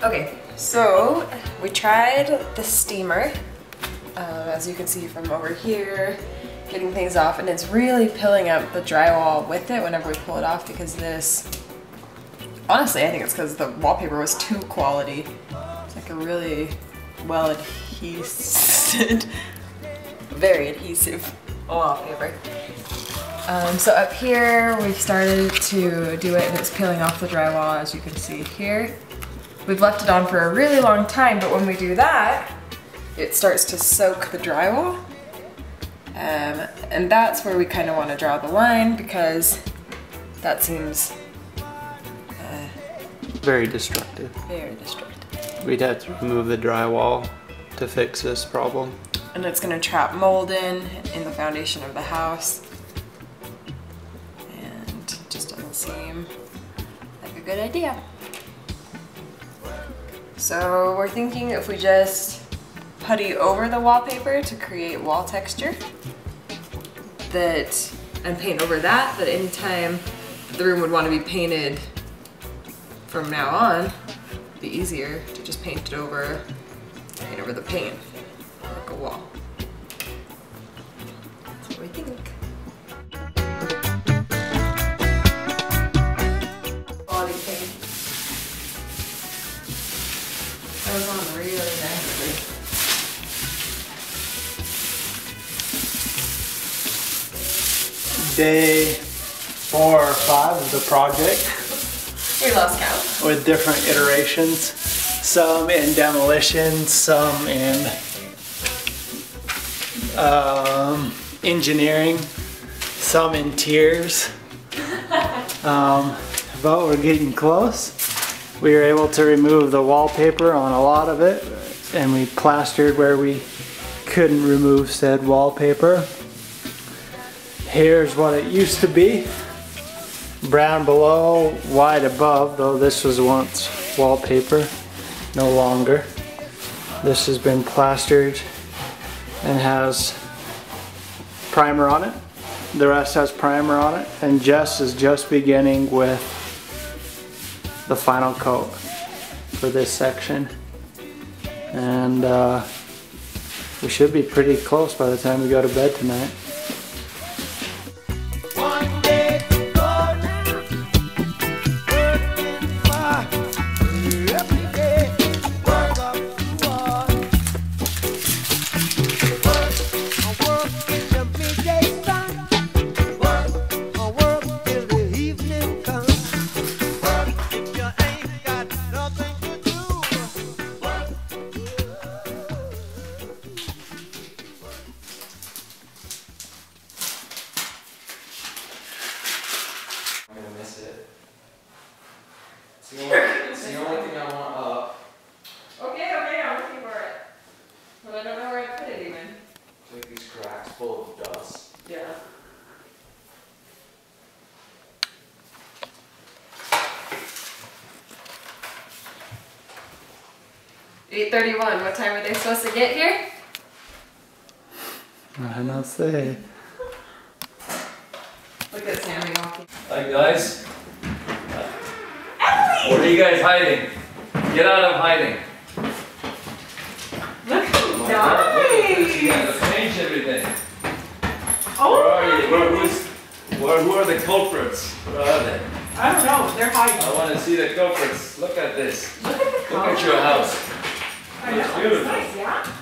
Okay, so we tried the steamer, as you can see from over here, getting things off, and it's really pilling up the drywall with it whenever we pull it off because this, honestly, I think it's because the wallpaper was too quality. It's like a really well adhesive, very adhesive wallpaper. So up here we started to do it and it's peeling off the drywall, as you can see here. We've left it on for a really long time, but when we do that, it starts to soak the drywall. And that's where we kind of want to draw the line because that seems very destructive. Very destructive. We'd have to remove the drywall to fix this problem. And it's going to trap mold in the foundation of the house. And it just doesn't seem like a good idea. So we're thinking if we just putty over the wallpaper to create wall texture, and paint over that, that anytime the room would want to be painted from now on, it'd be easier to just paint over the paint, like a wall. That's what we think. Quality paint. That was on really nicely. Day 4 or 5 of the project. We lost count. With different iterations. Some in demolition, some in engineering, some in tiers. But we're getting close. We were able to remove the wallpaper on a lot of it, and we plastered where we couldn't remove said wallpaper. Here's what it used to be. Brown below, white above, though this was once wallpaper, no longer. This has been plastered and has primer on it. The rest has primer on it, and Jess is just beginning with the final coat for this section. And we should be pretty close by the time we go to bed tonight. It's the only thing I want up. Okay, I'm looking for it. But I don't know where I put it even. Like these cracks full of dust. Yeah. $8:31. What time are they supposed to get here? I don't say. Look at Sammy walking. Hi guys. What are you guys hiding? Get out of hiding. Look how You nice! gotta change everything. Oh, Where are you? Who are the culprits? Where are they? I don't know. They're hiding. I want to see the culprits. Look at this. Look at the Look at your house. I know. It's beautiful. Nice, yeah?